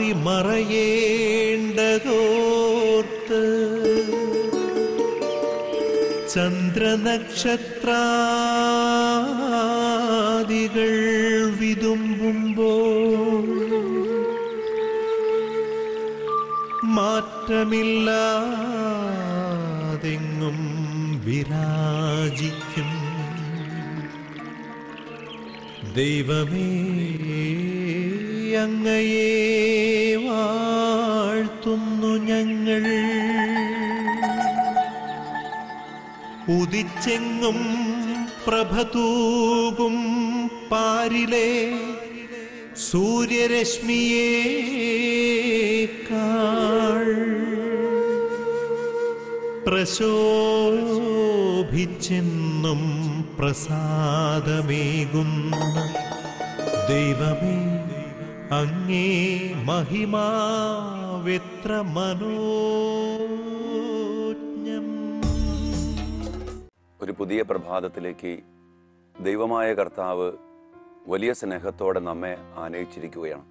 മറയേണ്ടതോർത്ത് ചന്ദ്രനക്ഷത്രാദികൾ വിതുമ്പുമ്പോൾ മാറ്റമില്ലാതെങ്ങും വിരാജിക്കും ദൈവമേ, അങ്ങയെ വാഴ്ത്തുന്നു ഞങ്ങൾ. ഉദിച്ചെങ്ങും പ്രഭതൂകും പാരിലെ സൂര്യരശ്മിയേക്കാൾ പ്രശോഭിച്ചെന്നും പ്രസാദമേകുന്ന ദൈവമേ, അങ്ങേ മഹിമാവെത്ര മനോജ്ഞം. ഒരു പുതിയ പ്രഭാതത്തിലേക്ക് ദൈവമായ കർത്താവ് വലിയ സ്നേഹത്തോടെ നമ്മെ ആനയിച്ചിരിക്കുകയാണ്.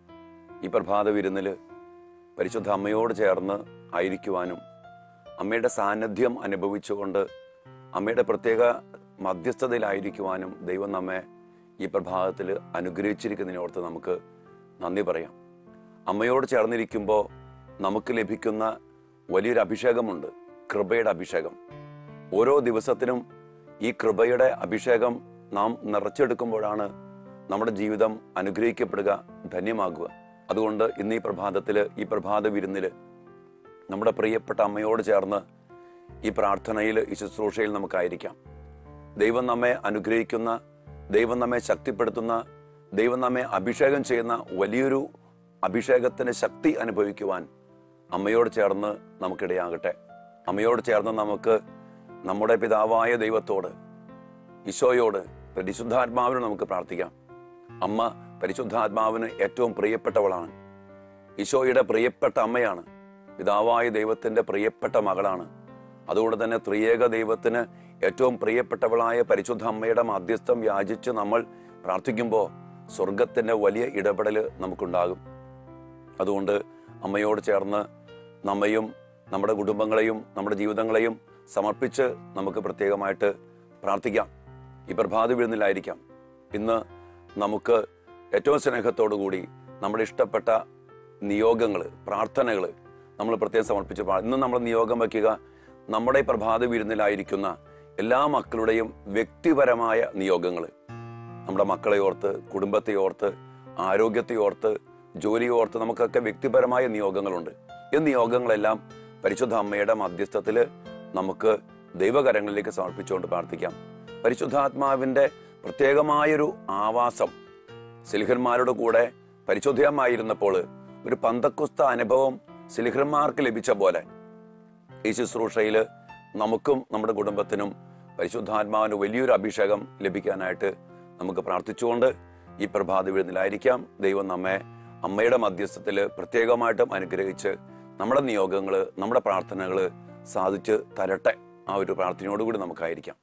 ഈ പ്രഭാത വിരുന്നിൽ പരിശുദ്ധ അമ്മയോട് ചേർന്ന് ആയിരിക്കുവാനും അമ്മയുടെ സാന്നിധ്യം അനുഭവിച്ചുകൊണ്ട് അമ്മയുടെ പ്രത്യേക മധ്യസ്ഥതയിലായിരിക്കുവാനും ദൈവം നമ്മെ ഈ പ്രഭാതത്തിൽ അനുഗ്രഹിച്ചിരിക്കുന്നതിനോർത്ത് നമുക്ക് നന്ദി പറയാം. അമ്മയോട് ചേർന്നിരിക്കുമ്പോൾ നമുക്ക് ലഭിക്കുന്ന വലിയൊരു അഭിഷേകമുണ്ട്, കൃപയുടെ അഭിഷേകം. ഓരോ ദിവസത്തിനും ഈ കൃപയുടെ അഭിഷേകം നാം നിറച്ചെടുക്കുമ്പോഴാണ് നമ്മുടെ ജീവിതം അനുഗ്രഹിക്കപ്പെടുക, ധന്യമാകുക. അതുകൊണ്ട് ഇന്ന് ഈ പ്രഭാതത്തിൽ, ഈ പ്രഭാത വിരുന്നിൽ നമ്മുടെ പ്രിയപ്പെട്ട അമ്മയോട് ചേർന്ന് ഈ പ്രാർത്ഥനയിൽ, ഈ ശുശ്രൂഷയിൽ നമുക്കായിരിക്കാം. ദൈവം നമ്മെ അനുഗ്രഹിക്കുന്ന, ദൈവം നമ്മെ ശക്തിപ്പെടുത്തുന്ന, ദൈവം നമ്മെ അഭിഷേകം ചെയ്യുന്ന വലിയൊരു അഭിഷേകത്തിന് ശക്തി അനുഭവിക്കുവാൻ അമ്മയോട് ചേർന്ന് നമുക്കിടയാകട്ടെ. അമ്മയോട് ചേർന്ന് നമുക്ക് നമ്മുടെ പിതാവായ ദൈവത്തോട്, ഈശോയോട്, പരിശുദ്ധാത്മാവിനോട് നമുക്ക് പ്രാർത്ഥിക്കാം. അമ്മ പരിശുദ്ധാത്മാവിന് ഏറ്റവും പ്രിയപ്പെട്ടവളാണ്. ഈശോയുടെ പ്രിയപ്പെട്ട അമ്മയാണ്. പിതാവായ ദൈവത്തിന്റെ പ്രിയപ്പെട്ട മകളാണ്. അതുകൊണ്ട് തന്നെ ത്രിയേക ദൈവത്തിന് ഏറ്റവും പ്രിയപ്പെട്ടവളായ പരിശുദ്ധ അമ്മയുടെ മധ്യസ്ഥം യാചിച്ച് നമ്മൾ പ്രാർത്ഥിക്കുമ്പോൾ സ്വർഗത്തിന്റെ വലിയ ഇടപെടൽ നമുക്കുണ്ടാകും. അതുകൊണ്ട് അമ്മയോട് ചേർന്ന് നമ്മയും നമ്മുടെ കുടുംബങ്ങളെയും നമ്മുടെ ജീവിതങ്ങളെയും സമർപ്പിച്ച് നമുക്ക് പ്രത്യേകമായിട്ട് പ്രാർത്ഥിക്കാം. ഈ പ്രഭാത വിരുന്നിലായിരിക്കാം. ഇന്ന് നമുക്ക് ഏറ്റവും സ്നേഹത്തോടു കൂടി നമ്മുടെ ഇഷ്ടപ്പെട്ട നിയോഗങ്ങൾ, പ്രാർത്ഥനകൾ നമ്മൾ പ്രത്യേകം സമർപ്പിച്ച് ഇന്ന് നമ്മൾ നിയോഗം വയ്ക്കുക. നമ്മുടെ ഈ പ്രഭാത വിരുന്നിലായിരിക്കുന്ന എല്ലാ മക്കളുടെയും വ്യക്തിപരമായ നിയോഗങ്ങൾ, നമ്മുടെ മക്കളെ ഓർത്ത്, കുടുംബത്തെ ഓർത്ത്, ആരോഗ്യത്തെ ഓർത്ത്, ജോലിയെ ഓർത്ത് നമുക്കൊക്കെ വ്യക്തിപരമായ നിയോഗങ്ങളുണ്ട്. ഈ നിയോഗങ്ങളെല്ലാം പരിശുദ്ധ അമ്മയുടെ മധ്യസ്ഥത്തിൽ നമുക്ക് ദൈവകരങ്ങളിലേക്ക് സമർപ്പിച്ചുകൊണ്ട് പ്രാർത്ഥിക്കാം. പരിശുദ്ധാത്മാവിന്റെ പ്രത്യേകമായൊരു ആവാസം സിൽഹന്മാരുടെ കൂടെ പരിശുദ്ധമായിരുന്നപ്പോൾ ഒരു പന്തക്കുസ്ത അനുഭവം സിൽഹന്മാർക്ക് ലഭിച്ച പോലെ ഈ ശുശ്രൂഷയിൽ നമുക്കും നമ്മുടെ കുടുംബത്തിനും പരിശുദ്ധാത്മാവിന് വലിയൊരു അഭിഷേകം ലഭിക്കാനായിട്ട് നമുക്ക് പ്രാർത്ഥിച്ചുകൊണ്ട് ഈ പ്രഭാത വിരുന്നിലായിരിക്കാം. ദൈവം നമ്മെ അമ്മയുടെ മധ്യസ്ഥത്തിൽ പ്രത്യേകമായിട്ടും അനുഗ്രഹിച്ച് നമ്മുടെ നിയോഗങ്ങൾ, നമ്മുടെ പ്രാർത്ഥനകൾ സാധിച്ച് തരട്ടെ. ആ ഒരു പ്രാർത്ഥനയോടുകൂടി നമുക്കായിരിക്കാം.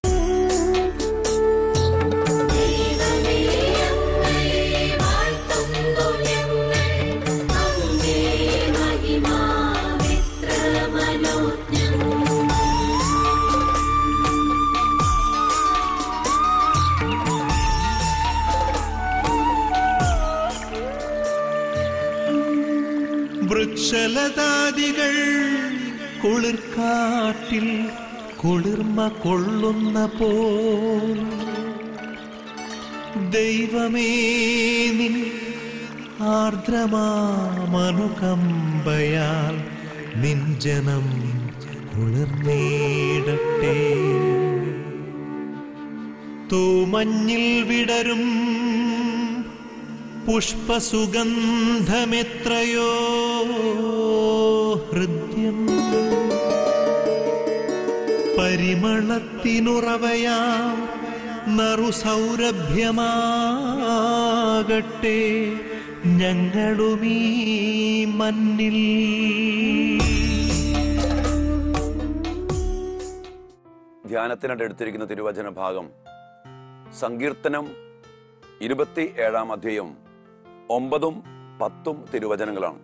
വൃക്ഷലതാദികൾ കുളിർക്കാട്ടിൽ കുളിർമ കൊള്ളുന്ന പോൽ ദൈവമേ, നിൻ ആർദ്രമാമനുകമ്പയാൽ നിൻ ജനം കുളിർന്നേടട്ടെ. തൂമഞ്ഞിൽ വിടരും പുഷ്പസുഗന്ധമെത്രയോ ഹൃദ്യം, പരിമളത്തിനുറവയാം നറുസൗരഭ്യമാകട്ടെ ഞങ്ങളുമീ മണ്ണിൽ. ധ്യാനത്തിനായിട്ട് എടുത്തിരിക്കുന്ന തിരുവചന ഭാഗം സങ്കീർത്തനം 27-ാം അധ്യായം 9 10 തിരുവചനങ്ങളാണ്.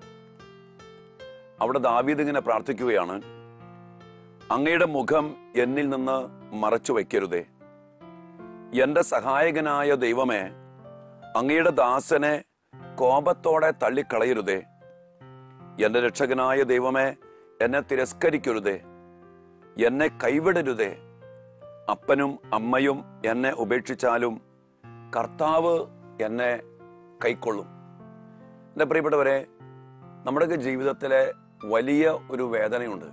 അവിടെ ദാവീദ് ഇങ്ങനെ പ്രാർത്ഥിക്കുകയാണ്, അങ്ങയുടെ മുഖം എന്നിൽ നിന്ന് മറച്ചു വയ്ക്കരുതേ. എന്റെ സഹായകനായ ദൈവമേ, അങ്ങയുടെ ദാസനെ കോപത്തോടെ തള്ളിക്കളയരുതേ. എന്റെ രക്ഷകനായ ദൈവമേ, എന്നെ തിരസ്കരിക്കരുതേ, എന്നെ കൈവിടരുതേ. അപ്പനും അമ്മയും എന്നെ ഉപേക്ഷിച്ചാലും കർത്താവ് എന്നെ കൈക്കൊള്ളും. എൻ്റെ പ്രിയപ്പെട്ടവരെ, നമ്മുടെയൊക്കെ ജീവിതത്തിലെ വലിയ ഒരു വേദനയുണ്ട്.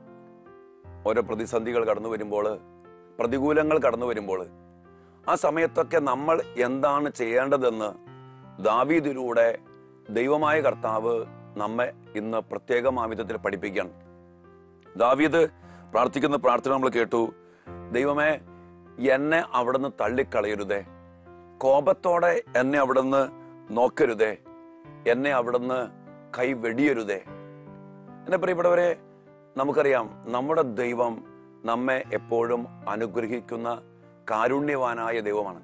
ഓരോ പ്രതിസന്ധികൾ കടന്നു വരുമ്പോൾ, പ്രതികൂലങ്ങൾ കടന്നു വരുമ്പോൾ, ആ സമയത്തൊക്കെ നമ്മൾ എന്താണ് ചെയ്യേണ്ടതെന്ന് ദാവീദിലൂടെ ദൈവമായ കർത്താവ് നമ്മെ ഇന്ന് പ്രത്യേകമായ വിധത്തിൽ പഠിപ്പിക്കുകയാണ്. ദാവീദ് പ്രാർത്ഥിക്കുന്ന പ്രാർത്ഥന നമ്മൾ കേട്ടു. ദൈവമേ, എന്നെ അവിടുന്ന് തള്ളിക്കളയരുതേ, കോപത്തോടെ എന്നെ അവിടുന്ന് നോക്കരുതേ, എന്നെ അവിടുന്ന് കൈവെടിയരുതേ. എൻ്റെ പ്രിയപ്പെട്ടവരെ, നമുക്കറിയാം നമ്മുടെ ദൈവം നമ്മെ എപ്പോഴും അനുഗ്രഹിക്കുന്ന കാരുണ്യവാനായ ദൈവമാണ്.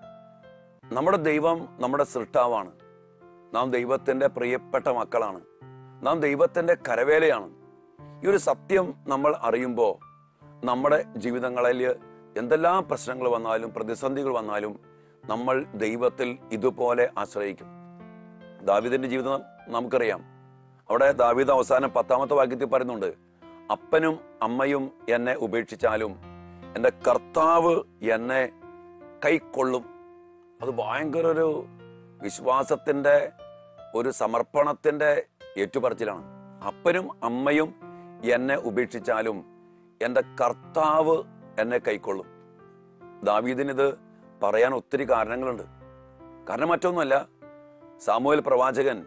നമ്മുടെ ദൈവം നമ്മുടെ സൃഷ്ടാവാണ്. നാം ദൈവത്തിൻ്റെ പ്രിയപ്പെട്ട മക്കളാണ്. നാം ദൈവത്തിൻ്റെ കരവേലയാണ്. ഈ ഒരു സത്യം നമ്മൾ അറിയുമ്പോൾ നമ്മുടെ ജീവിതങ്ങളിൽ എന്തെല്ലാം പ്രശ്നങ്ങൾ വന്നാലും പ്രതിസന്ധികൾ വന്നാലും നമ്മൾ ദൈവത്തിൽ ഇതുപോലെ ആശ്രയിക്കും. ദാവീദിന്റെ ജീവിതം നമുക്കറിയാം. അവിടെ ദാവീദ് അവസാനം 10-ാമത്തെ വാക്യത്തിൽ പറയുന്നുണ്ട്, അപ്പനും അമ്മയും എന്നെ ഉപേക്ഷിച്ചാലും എൻ്റെ കർത്താവ് എന്നെ കൈക്കൊള്ളും. അത് ഭയങ്കര ഒരു വിശ്വാസത്തിൻ്റെ, ഒരു സമർപ്പണത്തിൻ്റെ ഏറ്റുപറച്ചിലാണ്. അപ്പനും അമ്മയും എന്നെ ഉപേക്ഷിച്ചാലും എൻ്റെ കർത്താവ് എന്നെ കൈക്കൊള്ളും. ദാവീദിനിത് പറയാൻ ഒത്തിരി കാരണങ്ങളുണ്ട്. കാരണം മറ്റൊന്നുമല്ല, സാമുവേൽ പ്രവാചകൻ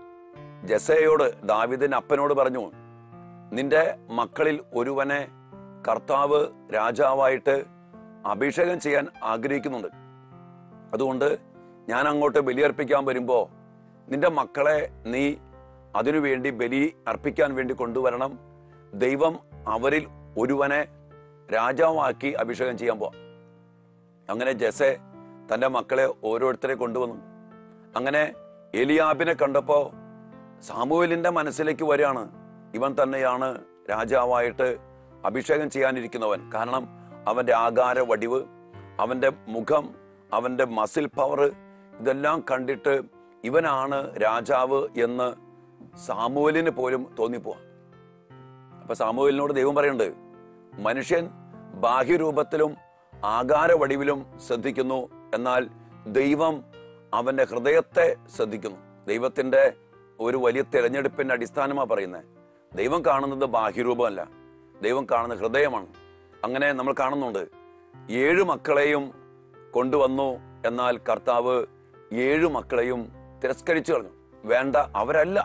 ജെസയോട്, ദാവീദിന്റെ അപ്പനോട് പറഞ്ഞു, നിന്റെ മക്കളിൽ ഒരുവനെ കർത്താവ് രാജാവായിട്ട് അഭിഷേകം ചെയ്യാൻ ആഗ്രഹിക്കുന്നുണ്ട്. അതുകൊണ്ട് ഞാൻ അങ്ങോട്ട് ബലിയർപ്പിക്കാൻ വരുമ്പോൾ നിന്റെ മക്കളെ നീ അതിനുവേണ്ടി ബലി അർപ്പിക്കാൻ വേണ്ടി കൊണ്ടുവരണം. ദൈവം അവരിൽ ഒരുവനെ രാജാവാക്കി അഭിഷേകം ചെയ്യാൻ പോവാം. അങ്ങനെ ജെസെ തൻ്റെ മക്കളെ ഓരോരുത്തരെ കൊണ്ടുവന്നു. അങ്ങനെ എലിയാബിനെ കണ്ടപ്പോൾ സാമുവേലിന്റെ മനസ്സിലേക്ക് വരികയാണ്, ഇവൻ തന്നെയാണ് രാജാവായിട്ട് അഭിഷേകം ചെയ്യാനിരിക്കുന്നവൻ. കാരണം അവന്റെ ആകാര വടിവ്, അവന്റെ മുഖം, അവന്റെ മസിൽ പവർ, ഇതെല്ലാം കണ്ടിട്ട് ഇവനാണ് രാജാവ് എന്ന് സാമുവേലിന് പോലും തോന്നിപ്പോവാ. അപ്പൊ സാമുവേലിനോട് ദൈവം പറയുന്നുണ്ട്, മനുഷ്യൻ ബാഹ്യരൂപത്തിലും ആകാര വടിവിലും ശ്രദ്ധിക്കുന്നു, എന്നാൽ ദൈവം അവന്റെ ഹൃദയത്തെ ശ്രദ്ധിക്കുന്നു. ദൈവത്തിന്റെ ഒരു വലിയ തിരഞ്ഞെടുപ്പിന്റെ അടിസ്ഥാനമാണ് പറയുന്നത്. ദൈവം കാണുന്നത് ബാഹ്യരൂപമല്ല, ദൈവം കാണുന്ന ഹൃദയമാണ്. അങ്ങനെ നമ്മൾ കാണുന്നുണ്ട്, 7 മക്കളെയും കൊണ്ടുവന്നു, എന്നാൽ കർത്താവ് 7 മക്കളെയും തിരസ്കരിച്ചു കളഞ്ഞു. വേണ്ട, അവരല്ല.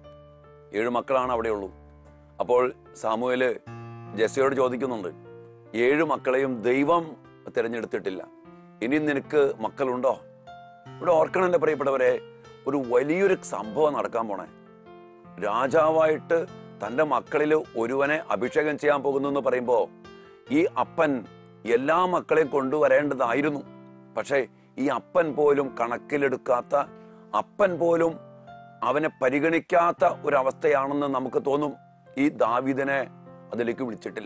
7 മക്കളാണ് അവിടെയുള്ളൂ. അപ്പോൾ സാമുവേല് ജെസയോട് ചോദിക്കുന്നുണ്ട്, 7 മക്കളെയും ദൈവം തിരഞ്ഞെടുത്തിട്ടില്ല, ഇനി നിനക്ക് മക്കളുണ്ടോ? ഇവിടെ ഓർക്കണം എൻ്റെ പ്രിയപ്പെട്ടവരെ, ഒരു വലിയൊരു സംഭവം നടക്കാൻ പോണേ. രാജാവായിട്ട് തൻ്റെ മക്കളിൽ ഒരുവനെ അഭിഷേകം ചെയ്യാൻ പോകുന്നു എന്ന് പറയുമ്പോൾ ഈ അപ്പൻ എല്ലാ മക്കളെയും കൊണ്ടുവരേണ്ടതായിരുന്നു. പക്ഷേ ഈ അപ്പൻ പോലും കണക്കിലെടുക്കാത്ത, അപ്പൻ പോലും അവനെ പരിഗണിക്കാത്ത ഒരവസ്ഥയാണെന്ന് നമുക്ക് തോന്നും. ഈ ദാവീദിനെ അതിലേക്ക് വിളിച്ചിട്ടില്ല.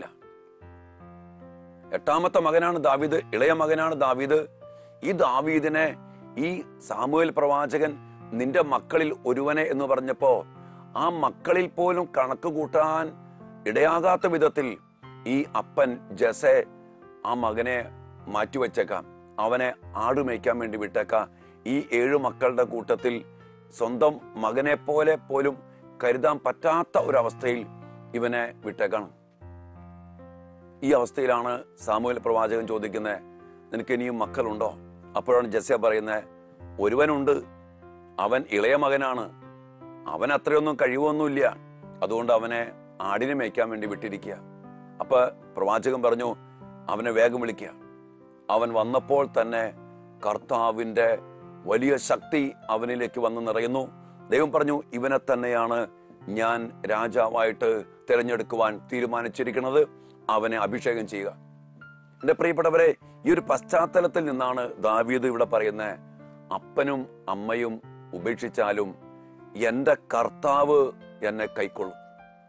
8ാമത്തെ മകനാണ് ദാവീദ്, ഇളയ മകനാണ് ദാവീദ്. ഈ ദാവീദിനെ ഈ സാമുവേൽ പ്രവാചകൻ നിന്റെ മക്കളിൽ ഒരുവനെ എന്ന് പറഞ്ഞപ്പോ ആ മക്കളിൽ പോലും കണക്ക് കൂട്ടാൻ ഇടയാകാത്ത വിധത്തിൽ ഈ അപ്പൻ ജെസെ ആ മകനെ മാറ്റിവെച്ചേക്കാം, അവനെ ആടുമേയ്ക്കാൻ വേണ്ടി വിട്ടേക്കാം. ഈ 7 മക്കളുടെ കൂട്ടത്തിൽ സ്വന്തം മകനെ പോലെ പോലും കരുതാൻ പറ്റാത്ത ഒരവസ്ഥയിൽ ഇവനെ വിട്ടേക്കണം. ഈ അവസ്ഥയിലാണ് സാമുവേൽ പ്രവാചകൻ ചോദിക്കുന്നത്, നിനക്ക് ഇനിയും മക്കളുണ്ടോ? അപ്പോഴാണ് ജെസെ പറയുന്നത്, ഒരുവനുണ്ട്, അവൻ ഇളയ മകനാണ്, അവൻ അത്രയൊന്നും കഴിവൊന്നുമില്ല, അതുകൊണ്ട് അവനെ ആടിനെ മേയ്ക്കാൻ വേണ്ടി വിട്ടിരിക്കുക. അപ്പൊ പ്രവാചകൻ പറഞ്ഞു, അവനെ വേഗം വിളിക്കുക. അവൻ വന്നപ്പോൾ തന്നെ കർത്താവിന്റെ വലിയ ശക്തി അവനിലേക്ക് വന്ന് നിറയുന്നു. ദൈവം പറഞ്ഞു, ഇവനെ തന്നെയാണ് ഞാൻ രാജാവായിട്ട് തിരഞ്ഞെടുക്കുവാൻ തീരുമാനിച്ചിരിക്കുന്നത്, അവനെ അഭിഷേകം ചെയ്യുക. എൻ്റെ പ്രിയപ്പെട്ടവരെ, ഈ ഒരു പശ്ചാത്തലത്തിൽ നിന്നാണ് ദാവീദ് ഇവിടെ പറയുന്നത്, അപ്പനും അമ്മയും ഉപേക്ഷിച്ചാലും എൻ്റെ കർത്താവ് എന്നെ കൈക്കൊള്ളും.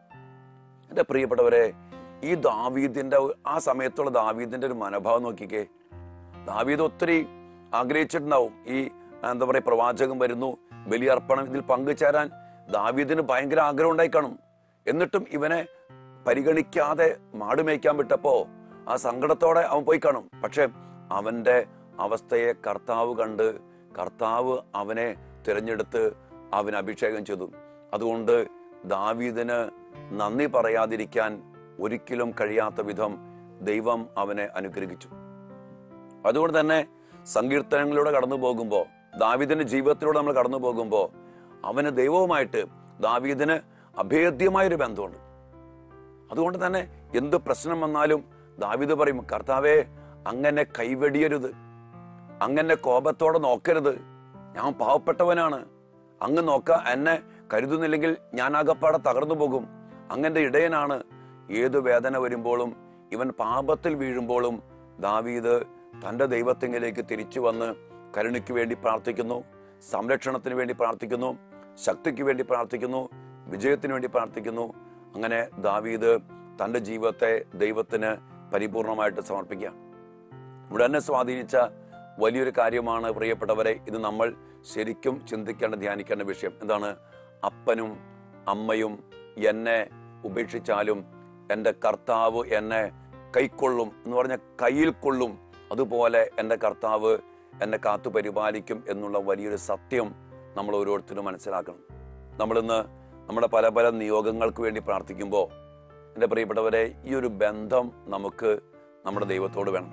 എൻ്റെ പ്രിയപ്പെട്ടവരെ, ഈ ദാവീദിന്റെ ആ സമയത്തുള്ള ദാവീദിന്റെ ഒരു മനോഭാവം നോക്കിക്കേ. ദാവീദ് ഒത്തിരി ആഗ്രഹിച്ചിട്ടുണ്ടാവും. ഈ എന്താ പറയുക, പ്രവാചകൻ വരുന്നു, ബലിയർപ്പണം, ഇതിൽ പങ്കുചേരാൻ ദാവീദിന് ഭയങ്കര ആഗ്രഹം ഉണ്ടായി കാണും. എന്നിട്ടും ഇവനെ പരിഗണിക്കാതെ മാടുമേയ്ക്കാൻ വിട്ടപ്പോ ആ സങ്കടത്തോടെ അവൻ പോയി കാണും. പക്ഷെ അവന്റെ അവസ്ഥയെ കർത്താവ് കണ്ട് കർത്താവ് അവനെ തിരഞ്ഞെടുത്ത് അവന് അഭിഷേകം ചെയ്തു. അതുകൊണ്ട് ദാവീദിന് നന്ദി പറയാതിരിക്കാൻ ഒരിക്കലും കഴിയാത്ത വിധം ദൈവം അവനെ അനുഗ്രഹിച്ചു. അതുകൊണ്ട് തന്നെ സങ്കീർത്തനങ്ങളിലൂടെ കടന്നു പോകുമ്പോൾ, ദാവീദിന്റെ ജീവിതത്തിലൂടെ നമ്മൾ കടന്നു പോകുമ്പോൾ, അവന് ദൈവവുമായിട്ട് ദാവീദിന് അഭേദ്യമായൊരു ബന്ധമുണ്ട്. അതുകൊണ്ട് തന്നെ എന്ത് പ്രശ്നം വന്നാലും ദാവീദ് പറയും, കർത്താവേ, അങ്ങനെ കൈവെടിയരുത്, അങ്ങനെ കോപത്തോടെ നോക്കരുത്, ഞാൻ പാവപ്പെട്ടവനാണ്, അങ്ങ് എന്നെ കരുതുന്നില്ലെങ്കിൽ ഞാൻ ആകപ്പാടെ തകർന്നു പോകും, അങ്ങന്റെ ഇടയനാണ്. ഏതു വേദന വരുമ്പോഴും ഇവൻ പാപത്തിൽ വീഴുമ്പോഴും ദാവീദ് തന്റെ ദൈവത്തിങ്കിലേക്ക് തിരിച്ചു വന്ന് കരുണയ്ക്ക് വേണ്ടി പ്രാർത്ഥിക്കുന്നു, സംരക്ഷണത്തിന് വേണ്ടി പ്രാർത്ഥിക്കുന്നു, ശക്തിക്ക് വേണ്ടി പ്രാർത്ഥിക്കുന്നു, വിജയത്തിന് വേണ്ടി പ്രാർത്ഥിക്കുന്നു. അങ്ങനെ ദാവീദ് തന്റെ ജീവിതത്തെ ദൈവത്തിന് പരിപൂർണമായിട്ട് സമർപ്പിക്കുക. ഇവിടെ എന്നെ സ്വാധീനിച്ച വലിയൊരു കാര്യമാണ് പ്രിയപ്പെട്ടവരെ, ഇത് നമ്മൾ ശരിക്കും ചിന്തിക്കേണ്ട, ധ്യാനിക്കേണ്ട വിഷയം എന്താണ്? അപ്പനും അമ്മയും എന്നെ ഉപേക്ഷിച്ചാലും എൻ്റെ കർത്താവ് എന്നെ കൈക്കൊള്ളും എന്ന് പറഞ്ഞ കയ്യിൽ കൊള്ളും, അതുപോലെ എൻ്റെ കർത്താവ് എന്നെ കാത്തു പരിപാലിക്കും എന്നുള്ള വലിയൊരു സത്യം നമ്മൾ ഓരോരുത്തരും മനസ്സിലാക്കണം. നമ്മളിന്ന് നമ്മുടെ പല പല നിയോഗങ്ങൾക്ക് വേണ്ടി പ്രാർത്ഥിക്കുമ്പോൾ എൻ്റെ പ്രിയപ്പെട്ടവരെ, ഈ ഒരു ബന്ധം നമുക്ക് നമ്മുടെ ദൈവത്തോട് വേണം.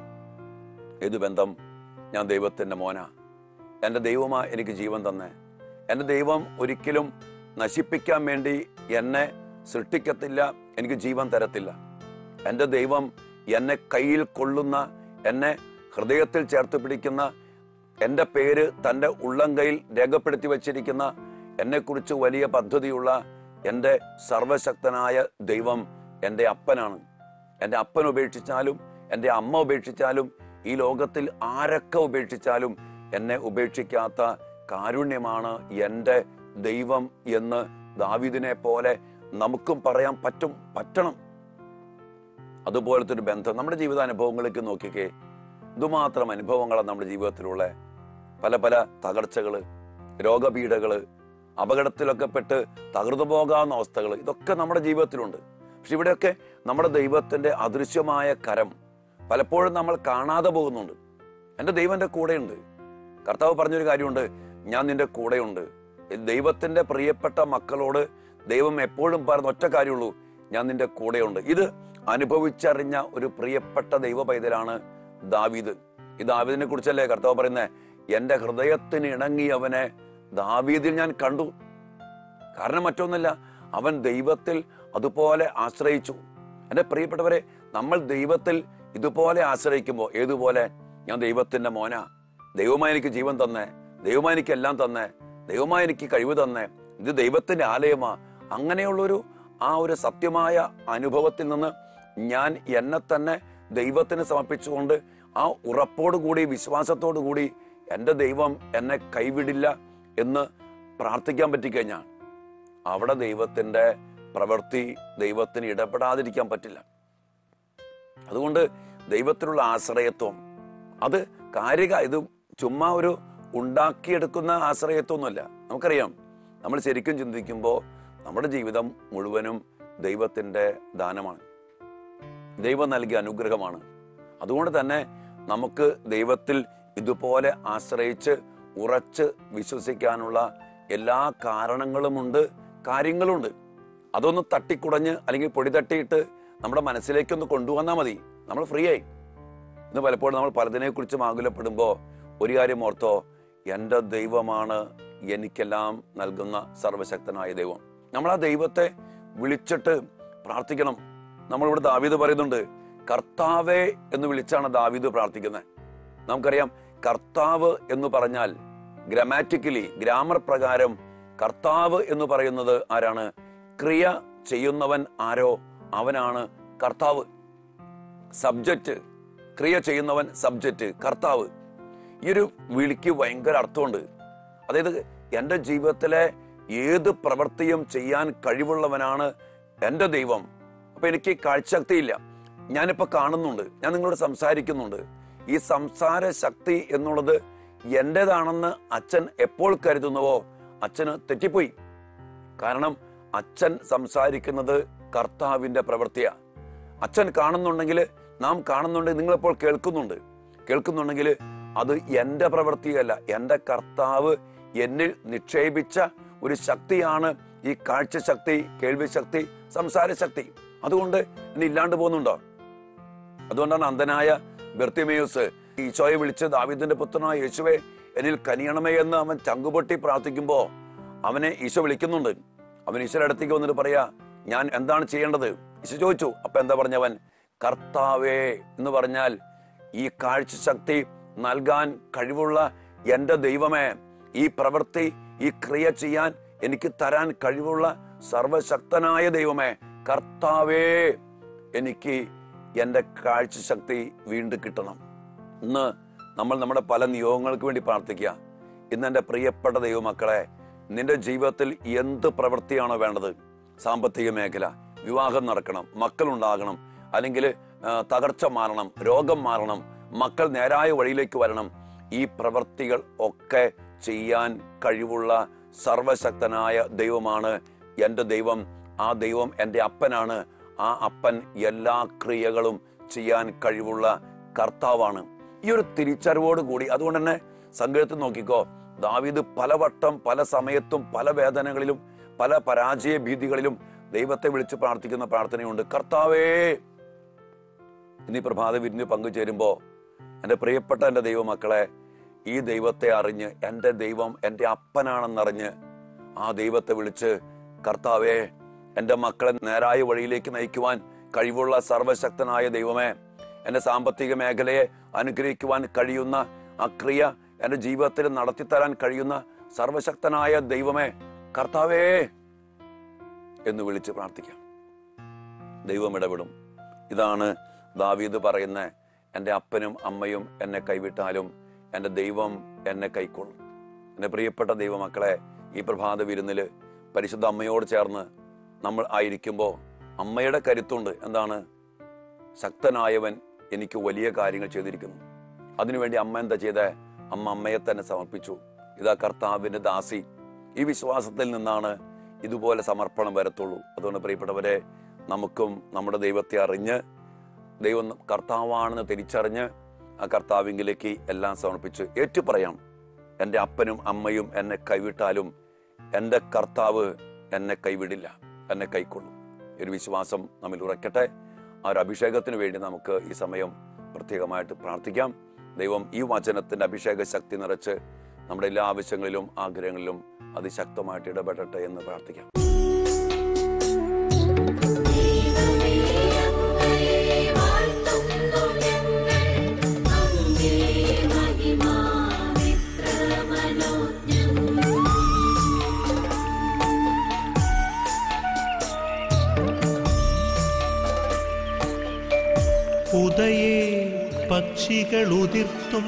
ഏത് ബന്ധം? ഞാൻ ദൈവത്തിൻ്റെ മോനാ, എൻ്റെ ദൈവമാ എനിക്ക് ജീവൻ തന്നെ, എൻ്റെ ദൈവം ഒരിക്കലും നശിപ്പിക്കാൻ വേണ്ടി എന്നെ സൃഷ്ടിക്കത്തില്ല, എനിക്ക് ജീവൻ തരത്തില്ല. എൻ്റെ ദൈവം എന്നെ കയ്യിൽ കൊള്ളുന്ന, എന്നെ ഹൃദയത്തിൽ ചേർത്ത് പിടിക്കുന്ന, എൻ്റെ പേര് തൻ്റെ ഉള്ളം കയ്യിൽ രേഖപ്പെടുത്തി വച്ചിരിക്കുന്ന, എന്നെക്കുറിച്ച് വലിയ പദ്ധതിയുള്ള എൻ്റെ സർവശക്തനായ ദൈവം എൻ്റെ അപ്പനാണ്. എൻ്റെ അപ്പൻ ഉപേക്ഷിച്ചാലും എൻ്റെ അമ്മ ഉപേക്ഷിച്ചാലും ഈ ലോകത്തിൽ ആരൊക്കെ ഉപേക്ഷിച്ചാലും എന്നെ ഉപേക്ഷിക്കാത്ത കാരുണ്യമാണ് എൻ്റെ ദൈവം എന്ന് ദാവീദിനെ പോലെ നമുക്കും പറയാൻ പറ്റണം. അതുപോലത്തെ ഒരു ബന്ധം നമ്മുടെ ജീവിതാനുഭവങ്ങളിലേക്ക് നോക്കിക്കേ. ഇതുമാത്രം അനുഭവങ്ങളാണ് നമ്മുടെ ജീവിതത്തിലുള്ള പല പല തകർച്ചകള്, രോഗപീഠകള്, അപകടത്തിലൊക്കെ പെട്ട് തകർന്നു പോകാവുന്ന അവസ്ഥകൾ, ഇതൊക്കെ നമ്മുടെ ജീവിതത്തിലുണ്ട്. പക്ഷെ ഇവിടെയൊക്കെ നമ്മുടെ ദൈവത്തിന്റെ അദൃശ്യമായ കരം പലപ്പോഴും നമ്മൾ കാണാതെ പോകുന്നുണ്ട്. എൻ്റെ ദൈവം എൻ്റെ കൂടെയുണ്ട്. കർത്താവ് പറഞ്ഞൊരു കാര്യമുണ്ട്, ഞാൻ നിന്റെ കൂടെയുണ്ട്. ദൈവത്തിന്റെ പ്രിയപ്പെട്ട മക്കളോട് ദൈവം എപ്പോഴും പറയുന്ന ഒറ്റ കാര്യമുള്ളൂ, ഞാൻ നിന്റെ കൂടെയുണ്ട്. ഇത് അനുഭവിച്ചറിഞ്ഞ ഒരു പ്രിയപ്പെട്ട ദൈവ പൈതലാണ് ദാവീദ്. ഈ ദാവീദിനെ കുറിച്ചല്ലേ കർത്താവ് പറയുന്നത്, എൻ്റെ ഹൃദയത്തിന് ഇണങ്ങിയവനെ ദാവീദിൽ ഞാൻ കണ്ടു. കാരണം മറ്റൊന്നുമില്ല, അവൻ ദൈവത്തിൽ അതുപോലെ ആശ്രയിച്ചു. എൻ്റെ പ്രിയപ്പെട്ടവരെ, നമ്മൾ ദൈവത്തിൽ ഇതുപോലെ ആശ്രയിക്കുമ്പോൾ, ഏതുപോലെ? ഞാൻ ദൈവത്തിന്റെ മോനാ, ദൈവമായി എനിക്ക് ജീവൻ തന്നെ, ദൈവമായി എനിക്ക് എല്ലാം തന്നെ, ദൈവമായി എനിക്ക് കഴിവ് തന്നെ, ഇത് ദൈവത്തിന്റെ ആലയമാ. അങ്ങനെയുള്ളൊരു ആ ഒരു സത്യമായ അനുഭവത്തിൽ നിന്ന് ഞാൻ എന്നെ തന്നെ ദൈവത്തിന് സമർപ്പിച്ചുകൊണ്ട് ആ ഉറപ്പോടുകൂടി, വിശ്വാസത്തോടു കൂടി എൻ്റെ ദൈവം എന്നെ കൈവിടില്ല എന്ന് പ്രാർത്ഥിക്കാൻ പറ്റിക്കഴിഞ്ഞാൽ അവിടെ ദൈവത്തിന്റെ പ്രവൃത്തി ദൈവത്തിന് ഇടപെടാതിരിക്കാൻ പറ്റില്ല. അതുകൊണ്ട് ദൈവത്തിലുള്ള ആശ്രയത്വം അത് ഇത് ചുമ്മാ ഒരു ഉണ്ടാക്കിയെടുക്കുന്ന ആശ്രയത്വമൊന്നുമല്ല. നമുക്കറിയാം, നമ്മൾ ശരിക്കും ചിന്തിക്കുമ്പോൾ നമ്മുടെ ജീവിതം മുഴുവനും ദൈവത്തിന്റെ ദാനമാണ്, ദൈവം നൽകിയ അനുഗ്രഹമാണ്. അതുകൊണ്ട് തന്നെ നമുക്ക് ദൈവത്തിൽ ഇതുപോലെ ആശ്രയിച്ച് ഉറച്ച് വിശ്വസിക്കാനുള്ള എല്ലാ കാരണങ്ങളുമുണ്ട്, കാര്യങ്ങളുണ്ട്. അതൊന്ന് തട്ടിക്കുടഞ്ഞ് അല്ലെങ്കിൽ പൊടി തട്ടിയിട്ട് നമ്മുടെ മനസ്സിലേക്കൊന്ന് കൊണ്ടുവന്നാൽ മതി, നമ്മൾ ഫ്രീ ആയി. ഇന്ന് പലപ്പോഴും നമ്മൾ പലതിനെ കുറിച്ചും ആകുലപ്പെടുമ്പോൾ ഒരു കാര്യം ഓർത്തോ, എൻ്റെ ദൈവമാണ് എനിക്കെല്ലാം നൽകുന്ന സർവശക്തനായ ദൈവം. നമ്മൾ ആ ദൈവത്തെ വിളിച്ചിട്ട് പ്രാർത്ഥിക്കണം. നമ്മളിവിടെ ദാവീദ് പറയുന്നുണ്ട്, കർത്താവേ എന്ന് വിളിച്ചാണ് ദാവീദ് പ്രാർത്ഥിക്കുന്നത്. നമുക്കറിയാം, കർത്താവ് എന്ന് പറഞ്ഞാൽ ഗ്രാമർ പ്രകാരം കർത്താവ് എന്ന് പറയുന്നത് ആരാണ്? ക്രിയ ചെയ്യുന്നവൻ ആരോ അവനാണ് കർത്താവ്. സബ്ജക്റ്റ്, ക്രിയ ചെയ്യുന്നവൻ സബ്ജക്റ്റ്, കർത്താവ്. ഈ ഒരു വിളിക്ക് ഭയങ്കര അർത്ഥമുണ്ട്. അതായത് എൻ്റെ ജീവിതത്തിലെ ഏത് പ്രവൃത്തിയും ചെയ്യാൻ കഴിവുള്ളവനാണ് എൻ്റെ ദൈവം. അപ്പൊ എനിക്ക് കാഴ്ചശക്തിയില്ല, ഞാനിപ്പോ കാണുന്നുണ്ട്, ഞാൻ നിങ്ങളോട് സംസാരിക്കുന്നുണ്ട്. ഈ സംസാര ശക്തി എന്നുള്ളത് എന്റേതാണെന്ന് അച്ഛൻ എപ്പോൾ കരുതുന്നുവോ അച്ഛന് തെറ്റിപ്പോയി. കാരണം അച്ഛൻ സംസാരിക്കുന്നത് കർത്താവിന്റെ പ്രവൃത്തിയാ. അച്ഛൻ കാണുന്നുണ്ടെങ്കിൽ, നാം കാണുന്നുണ്ടെങ്കിൽ, നിങ്ങളിപ്പോൾ കേൾക്കുന്നുണ്ടെങ്കിൽ അത് എൻ്റെ പ്രവൃത്തിയല്ല, എൻ്റെ കർത്താവ് എന്നിൽ നിക്ഷേപിച്ച ഒരു ശക്തിയാണ് ഈ കാഴ്ചശക്തി, കേൾവിശക്തി, സംസാരശക്തി. അതുകൊണ്ട് ഇനി ഇല്ലാണ്ട് പോകുന്നുണ്ടോ? അതുകൊണ്ടാണ് അന്ധനായ ബർത്തിമേയുസ് ഈശോയെ വിളിച്ച്, ദാവീദിന്റെ പുത്രനായ യേശുവേ എന്നിൽ കനിയണമേ എന്ന് അവൻ ചങ്കുപൊട്ടി പ്രാർത്ഥിക്കുമ്പോ അവനെ ഈശോ വിളിക്കുന്നുണ്ട്. അവൻ ഈശോയുടെ അടുത്തേക്ക് വന്നിട്ട് പറയാ, ഞാൻ എന്താണ് ചെയ്യേണ്ടത്? ഈശോ ചോദിച്ചു. അപ്പൊ എന്താ പറഞ്ഞവൻ? കർത്താവേ എന്ന് പറഞ്ഞാൽ ഈ കാഴ്ചശക്തി നൽകാൻ കഴിവുള്ള എൻ്റെ ദൈവമേ, ഈ പ്രവൃത്തി, ഈ ക്രിയ ചെയ്യാൻ എനിക്ക് തരാൻ കഴിവുള്ള സർവശക്തനായ ദൈവമേ, കർത്താവേ എനിക്ക് എൻ്റെ കാഴ്ചശക്തി വീണ്ടും കിട്ടണം. ഇന്ന് നമ്മൾ നമ്മുടെ പല നിയോഗങ്ങൾക്ക് വേണ്ടി പ്രാർത്ഥിക്കുക. ഇന്ന് എൻ്റെ പ്രിയപ്പെട്ട ദൈവമക്കളെ, നിന്റെ ജീവിതത്തിൽ എന്ത് പ്രവൃത്തിയാണോ വേണ്ടത്? സാമ്പത്തിക മേഖല, വിവാഹം നടക്കണം, മക്കളുണ്ടാകണം, അല്ലെങ്കിൽ തകർച്ച മാറണം, രോഗം മാറണം, മക്കൾ നേരായ വഴിയിലേക്ക് വരണം. ഈ പ്രവൃത്തികൾ ഒക്കെ ചെയ്യാൻ കഴിവുള്ള സർവശക്തനായ ദൈവമാണ് എൻ്റെ ദൈവം. ആ ദൈവം എൻ്റെ അപ്പനാണ്. ആ അപ്പൻ എല്ലാ ക്രിയകളും ചെയ്യാൻ കഴിവുള്ള കർത്താവാണ്. ഈ ഒരു തിരിച്ചറിവോട് കൂടി, അതുകൊണ്ട് തന്നെ സങ്കീർത്തനം നോക്കിക്കോ, ദാവീദ് പലവട്ടം, പല സമയത്തും, പല വേദനകളിലും, പല പരാജയ ഭീതികളിലും ദൈവത്തെ വിളിച്ച് പ്രാർത്ഥിക്കുന്ന പ്രാർത്ഥനയുണ്ട്. കർത്താവേ, ഇന്നീ പ്രഭാത വിരുന്ന് പങ്കുചേരുമ്പോ എൻ്റെ പ്രിയപ്പെട്ട എൻ്റെ ദൈവമക്കളെ, ഈ ദൈവത്തെ അറിഞ്ഞ്, എൻ്റെ ദൈവം എൻ്റെ അപ്പനാണെന്നറിഞ്ഞ് ആ ദൈവത്തെ വിളിച്ച്, കർത്താവേ, എൻ്റെ മക്കളെ നേരായ വഴിയിലേക്ക് നയിക്കുവാൻ കഴിവുള്ള സർവശക്തനായ ദൈവമേ, എൻ്റെ സാമ്പത്തിക മേഖലയെ അനുഗ്രഹിക്കുവാൻ കഴിയുന്ന ആ ക്രിയ എൻ്റെ ജീവിതത്തിൽ നടത്തിത്തരാൻ കഴിയുന്ന സർവശക്തനായ ദൈവമേ, കർത്താവേ എന്ന് വിളിച്ച് പ്രാർത്ഥിക്കാം. ദൈവം ഇടപെടും. ഇതാണ് ദാവീദ് പറയുന്ന, എൻ്റെ അപ്പനും അമ്മയും എന്നെ കൈവിട്ടാലും എൻ്റെ ദൈവം എന്നെ കൈക്കൊള്ളും. എൻ്റെ പ്രിയപ്പെട്ട ദൈവമക്കളെ, ഈ പ്രഭാത വിരുന്നില് പരിശുദ്ധ അമ്മയോട് ചേർന്ന് നമ്മൾ ആയിരിക്കുമ്പോൾ അമ്മയുടെ കരുത്തുണ്ട്. എന്താണ്? ശക്തനായവൻ എനിക്ക് വലിയ കാര്യങ്ങൾ ചെയ്തിരിക്കുന്നു. അതിനുവേണ്ടി അമ്മ എന്താ ചെയ്തേ? അമ്മ അമ്മയെ തന്നെ സമർപ്പിച്ചു. ഇതാ കർത്താവിന്റെ ദാസി. ഈ വിശ്വാസത്തിൽ നിന്നാണ് ഇതുപോലെ സമർപ്പണം വരത്തുള്ളൂ. അതുകൊണ്ട് പ്രിയപ്പെട്ടവരെ, നമുക്കും നമ്മുടെ ദൈവത്തെ അറിഞ്ഞ്, ദൈവം കർത്താവാണെന്ന് തിരിച്ചറിഞ്ഞ് ആ കർത്താവിങ്കിലേക്ക് എല്ലാം സമർപ്പിച്ച് ഏറ്റുപറയാം, എൻ്റെ അപ്പനും അമ്മയും എന്നെ കൈവിട്ടാലും എൻ്റെ കർത്താവ് എന്നെ കൈവിടില്ല, എന്നെ കൈക്കൊള്ളും. ഒരു വിശ്വാസം നമ്മിൽ ഉറക്കട്ടെ. ആ ഒരു അഭിഷേകത്തിന് വേണ്ടി നമുക്ക് ഈ സമയം പ്രത്യേകമായിട്ട് പ്രാർത്ഥിക്കാം. ദൈവം ഈ വചനത്തിന്റെ അഭിഷേക ശക്തി നിറച്ച് നമ്മുടെ എല്ലാ ആവശ്യങ്ങളിലും ആഗ്രഹങ്ങളിലും അതിശക്തമായിട്ട് ഇടപെടട്ടെ എന്ന് പ്രാർത്ഥിക്കാം. ഉദയേ പക്ഷികൾ ഉതിർത്തും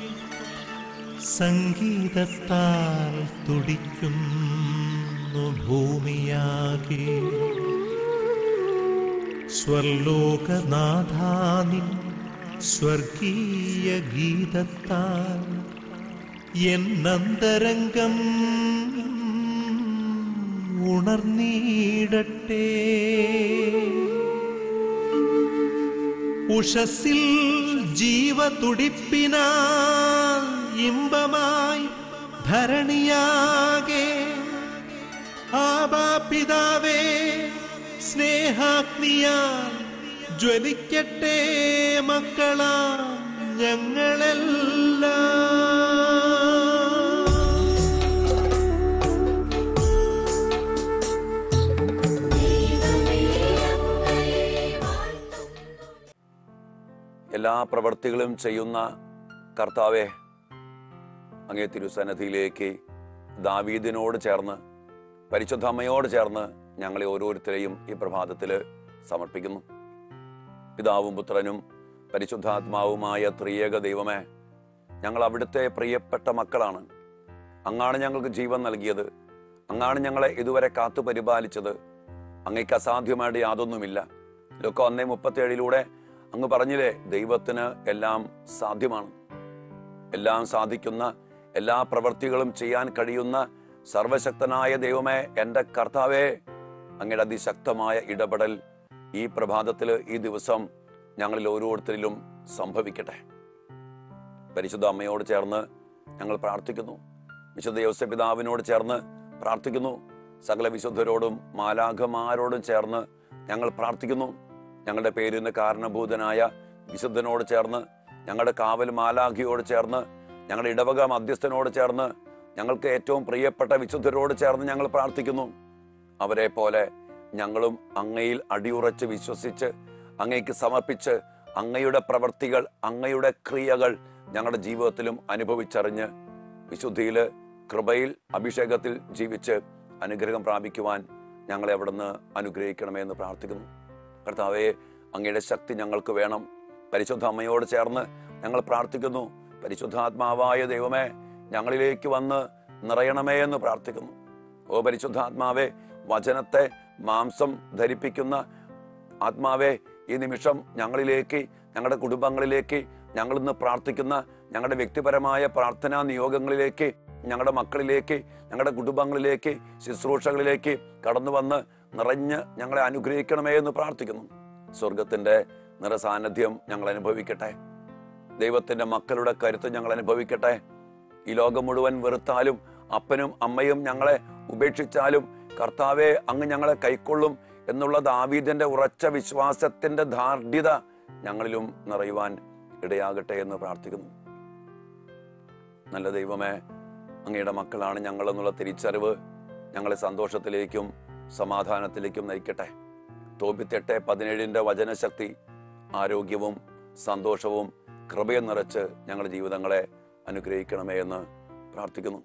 സംഗീതത്താൽ തുടിക്കുന്നു ഭൂമിയാകെ. സ്വർലോകനാഥാനിൻ സ്വർഗീയ ഗീതത്താൽ എന്നന്തരംഗം ഉണർന്നീടട്ടെ. ഉഷസ്സിൽ ജീവതുടിപ്പിനാൽ ഇമ്പമായി ധരണിയാകെ. ആബാ പിതാവേ, സ്നേഹാഗ്നിയാൽ ജ്വലിക്കട്ടെ മക്കളാ ഞങ്ങളെല്ലാം. എല്ലാ പ്രവൃത്തികളും ചെയ്യുന്ന കർത്താവെ, അങ്ങേ തിരുസന്നിധിയിലേക്ക് ദാവീദിനോട് ചേർന്ന്, പരിശുദ്ധ അമ്മയോട് ചേർന്ന് ഞങ്ങളെ ഓരോരുത്തരെയും ഈ പ്രഭാതത്തിൽ സമർപ്പിക്കുന്നു. പിതാവും പുത്രനും പരിശുദ്ധാത്മാവുമായ ത്രിയേക ദൈവമേ, ഞങ്ങൾ അവിടുത്തെ പ്രിയപ്പെട്ട മക്കളാണ്. അങ്ങാണ് ഞങ്ങൾക്ക് ജീവൻ നൽകിയത്. അങ്ങാണ് ഞങ്ങളെ ഇതുവരെ കാത്തു പരിപാലിച്ചത്. അങ്ങയ്ക്ക് അസാധ്യമായിട്ട് യാതൊന്നുമില്ല. ലൂക്കാ 1:37 അങ്ങ് പറഞ്ഞില്ലേ, ദൈവത്തിന് എല്ലാം സാധ്യമാണ്. എല്ലാം സാധിക്കുന്ന, എല്ലാ പ്രവൃത്തികളും ചെയ്യാൻ കഴിയുന്ന സർവശക്തനായ ദൈവമേ, എൻ്റെ കർത്താവേ, അങ്ങയുടെ അതിശക്തമായ ഇടപെടൽ ഈ പ്രഭാതത്തില്, ഈ ദിവസം ഞങ്ങളിൽ ഓരോരുത്തരിലും സംഭവിക്കട്ടെ. പരിശുദ്ധ അമ്മയോട് ചേർന്ന് ഞങ്ങൾ പ്രാർത്ഥിക്കുന്നു. വിശുദ്ധ യോസേപ്പ് പിതാവിനോട് ചേർന്ന് പ്രാർത്ഥിക്കുന്നു. സകല വിശുദ്ധരോടും മാലാഖമാരോടും ചേർന്ന് ഞങ്ങൾ പ്രാർത്ഥിക്കുന്നു. ഞങ്ങളുടെ പേരിന് കാരണഭൂതനായ വിശുദ്ധനോട് ചേർന്ന്, ഞങ്ങളുടെ കാവൽ മാലാഖിയോട് ചേർന്ന്, ഞങ്ങളുടെ ഇടവക മധ്യസ്ഥനോട് ചേർന്ന്, ഞങ്ങൾക്ക് ഏറ്റവും പ്രിയപ്പെട്ട വിശുദ്ധരോട് ചേർന്ന് ഞങ്ങൾ പ്രാർത്ഥിക്കുന്നു. അവരെ പോലെ ഞങ്ങളും അങ്ങയിൽ അടിയുറച്ച് വിശ്വസിച്ച്, അങ്ങയ്ക്ക് സമർപ്പിച്ച്, അങ്ങയുടെ പ്രവൃത്തികൾ, അങ്ങയുടെ ക്രിയകൾ ഞങ്ങളുടെ ജീവിതത്തിലും അനുഭവിച്ചറിഞ്ഞ്, വിശുദ്ധിയില്, കൃപയിൽ, അഭിഷേകത്തിൽ ജീവിച്ച് അനുഗ്രഹം പ്രാപിക്കുവാൻ ഞങ്ങളെ അവിടുന്ന് അനുഗ്രഹിക്കണമേ എന്ന് പ്രാർത്ഥിക്കുന്നു. കർത്താവേ, അങ്ങയുടെ ശക്തി ഞങ്ങൾക്ക് വേണം. പരിശുദ്ധ അമ്മയോട് ചേർന്ന് ഞങ്ങൾ പ്രാർത്ഥിക്കുന്നു. പരിശുദ്ധാത്മാവായ ദൈവമേ, ഞങ്ങളിലേക്ക് വന്ന് നിറയണമേ എന്ന് പ്രാർത്ഥിക്കുന്നു. ഓ പരിശുദ്ധാത്മാവേ, വചനത്തെ മാംസം ധരിപ്പിക്കുന്ന ആത്മാവേ, ഈ നിമിഷം ഞങ്ങളിലേക്ക്, ഞങ്ങളുടെ കുടുംബങ്ങളിലേക്ക്, ഞങ്ങളിന്ന് പ്രാർത്ഥിക്കുന്ന ഞങ്ങളുടെ വ്യക്തിപരമായ പ്രാർത്ഥനാ നിയോഗങ്ങളിലേക്ക്, ഞങ്ങളുടെ മക്കളിലേക്ക്, ഞങ്ങളുടെ കുടുംബങ്ങളിലേക്ക്, ശുശ്രൂഷകളിലേക്ക് കടന്നു വന്ന് നിറഞ്ഞ് ഞങ്ങളെ അനുഗ്രഹിക്കണമേ എന്ന് പ്രാർത്ഥിക്കുന്നു. സ്വർഗത്തിന്റെ നിറസാന്നിധ്യം ഞങ്ങൾ അനുഭവിക്കട്ടെ. ദൈവത്തിന്റെ മക്കളുടെ കരുത്ത് ഞങ്ങൾ അനുഭവിക്കട്ടെ. ഈ ലോകം മുഴുവൻ വെറുത്താലും, അപ്പനും അമ്മയും ഞങ്ങളെ ഉപേക്ഷിച്ചാലും, കർത്താവെ, അങ്ങ് ഞങ്ങളെ കൈക്കൊള്ളും എന്നുള്ള ദാവീദിന്റെ ഉറച്ച വിശ്വാസത്തിന്റെ ധാർഢ്യത ഞങ്ങളിലും നിറയുവാൻ ഇടയാകട്ടെ എന്ന് പ്രാർത്ഥിക്കുന്നു. നല്ല ദൈവമേ, അങ്ങയുടെ മക്കളാണ് ഞങ്ങൾ എന്നുള്ള തിരിച്ചറിവ് ഞങ്ങളെ സന്തോഷത്തിലേക്കും സമാധാനത്തിലേക്കും നയിക്കട്ടെ. തോബിത്ത് 8:17 വചനശക്തി ആരോഗ്യവും സന്തോഷവും കൃപയും നിറച്ച് ഞങ്ങളുടെ ജീവിതങ്ങളെ അനുഗ്രഹിക്കണമേ എന്ന് പ്രാർത്ഥിക്കുന്നു.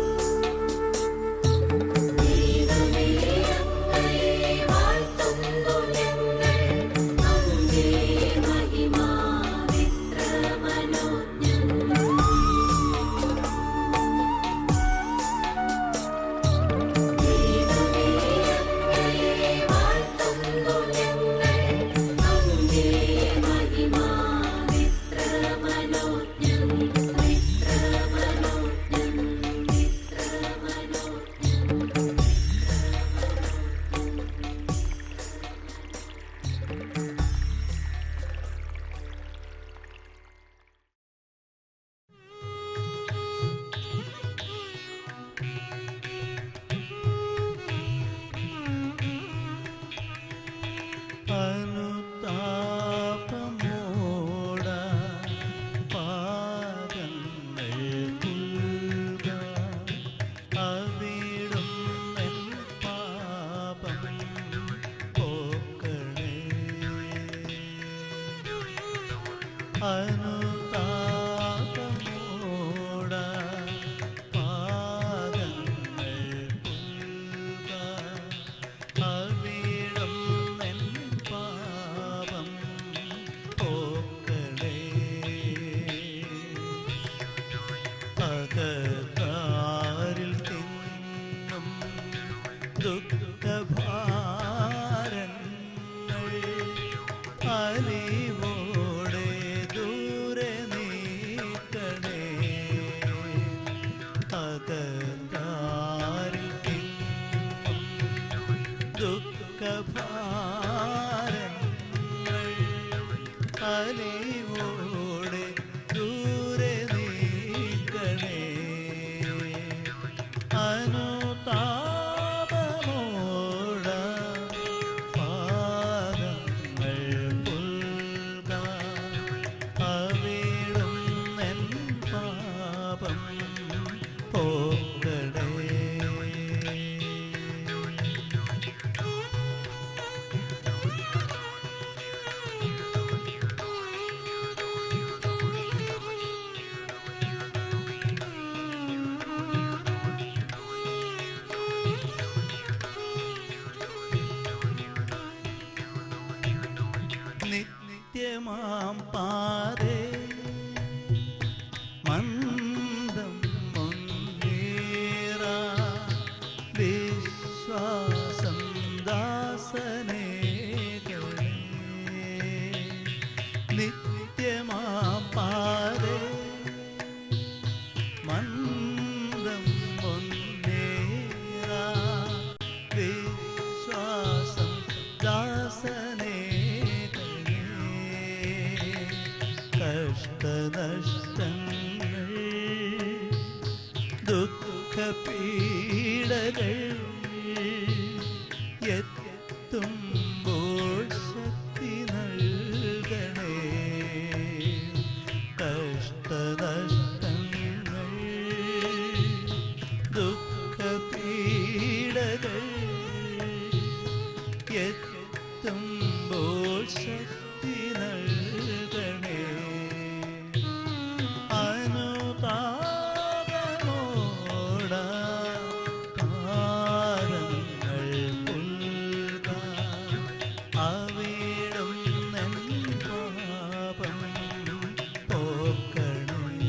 നിത്യമാം പാതേ മന്ദം മുന്നേറാ കഷ്ടനഷ്ടങ്ങൾ ദുഃഖപീഡകൾ എത്തുമ്പോൾ ശക്തി നൽകണേ. കഷ്ടനഷ്ടങ്ങൾ ദുഃഖപീഡകൾ എത്തുമ്പോൾ ശക്തി നൽകണേ. അനുതാപമോടാ പാദങ്ങൾ പുൽകാൻ അവിടുന്നെൻ പാപം പോക്കണേ.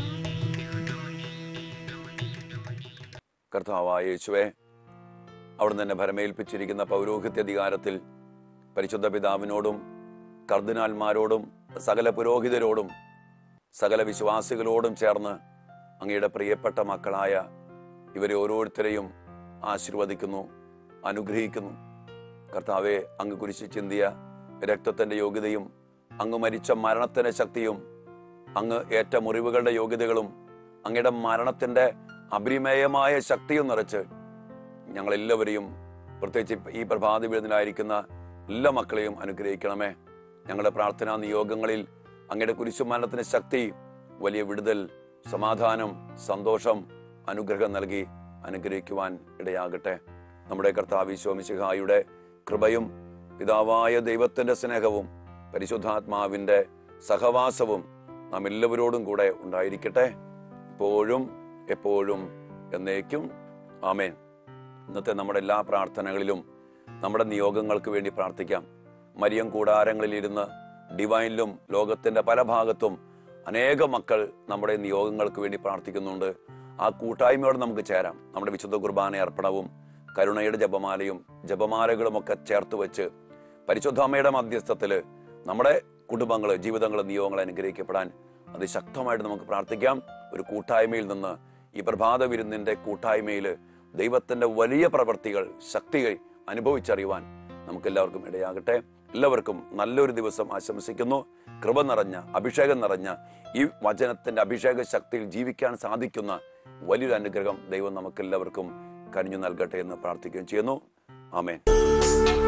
കർത്താവായ യേശുവേ, അവിടുന്ന് തന്നെ ഭരമേൽപ്പിച്ചിരിക്കുന്ന പൗരോഹിത്യ അധികാരത്തിൽ പരിശുദ്ധ പിതാവിനോടും കർദിനാൾമാരോടും സകല പുരോഹിതരോടും സകല വിശ്വാസികളോടും ചേർന്ന് അങ്ങയുടെ പ്രിയപ്പെട്ട മക്കളായ ഇവരെ ഓരോരുത്തരെയും ആശീർവദിക്കുന്നു, അനുഗ്രഹിക്കുന്നു. കർത്താവെ, അങ്ങ് കുരിശിൽ ചിന്തിയ രക്തത്തിന്റെ യോഗ്യതയും അങ്ങ് മരിച്ച മരണത്തിന്റെ ശക്തിയും അങ്ങ് ഏറ്റ മുറിവുകളുടെ യോഗ്യതകളും അങ്ങയുടെ മരണത്തിന്റെ അപരിമേയമായ ശക്തിയും നിറച്ച് ഞങ്ങളെല്ലാവരെയും, പ്രത്യേകിച്ച് ഈ പ്രഭാത വിരുന്നിലായിരിക്കുന്ന എല്ലാ മക്കളെയും അനുഗ്രഹിക്കണമേ. ഞങ്ങളുടെ പ്രാർത്ഥനാ നിയോഗങ്ങളിൽ അങ്ങയുടെ കുരിശുമരണത്തിന് ശക്തി, വലിയ വിടുതൽ, സമാധാനം, സന്തോഷം, അനുഗ്രഹം നൽകി അനുഗ്രഹിക്കുവാൻ ഇടയാകട്ടെ. നമ്മുടെ കർത്താവ് ഈശോ മിശിഹായുടെ കൃപയും പിതാവായ ദൈവത്തിന്റെ സ്നേഹവും പരിശുദ്ധാത്മാവിന്റെ സഹവാസവും നാം എല്ലാവരോടും കൂടെ ഉണ്ടായിരിക്കട്ടെ, ഇപ്പോഴും എപ്പോഴും എന്നേക്കും. ആമേൻ. ഇന്നത്തെ നമ്മുടെ എല്ലാ പ്രാർത്ഥനകളിലും നമ്മുടെ നിയോഗങ്ങൾക്ക് വേണ്ടി പ്രാർത്ഥിക്കാം. മരിയം കൂടാരങ്ങളിലിരുന്ന് ഡിവൈനിലും ലോകത്തിന്റെ പല ഭാഗത്തും അനേക മക്കൾ നമ്മുടെ നിയോഗങ്ങൾക്ക് വേണ്ടി പ്രാർത്ഥിക്കുന്നുണ്ട്. ആ കൂട്ടായ്മയോട് നമുക്ക് ചേരാം. നമ്മുടെ വിശുദ്ധ കുർബാന അർപ്പണവും കരുണയുടെ ജപമാലയും ജപമാലകളും ഒക്കെ ചേർത്ത് വെച്ച് പരിശുദ്ധ അമ്മയുടെ മധ്യസ്ഥത്തില് നമ്മുടെ കുടുംബങ്ങള്, ജീവിതങ്ങള്, നിയോഗങ്ങൾ അനുഗ്രഹിക്കപ്പെടാൻ അതിശക്തമായിട്ട് നമുക്ക് പ്രാർത്ഥിക്കാം. ഒരു കൂട്ടായ്മയിൽ നിന്ന്, ഈ പ്രഭാത വിരുന്നിന്റെ കൂട്ടായ്മയില് ദൈവത്തിന്റെ വലിയ പ്രവൃത്തികൾ, ശക്തികൾ അനുഭവിച്ചറിയുവാൻ നമുക്ക് എല്ലാവർക്കും ഇടയാകട്ടെ. എല്ലാവർക്കും നല്ലൊരു ദിവസം ആശംസിക്കുന്നു. കൃപ നിറഞ്ഞ, അഭിഷേകം നിറഞ്ഞ ഈ വചനത്തിന്റെ അഭിഷേക ശക്തിയിൽ ജീവിക്കാൻ സാധിക്കുന്ന വലിയൊരു അനുഗ്രഹം ദൈവം നമുക്ക് എല്ലാവർക്കും കനിഞ്ഞു നൽകട്ടെ എന്ന് പ്രാർത്ഥിക്കുകയും ചെയ്യുന്നു. ആമേൻ.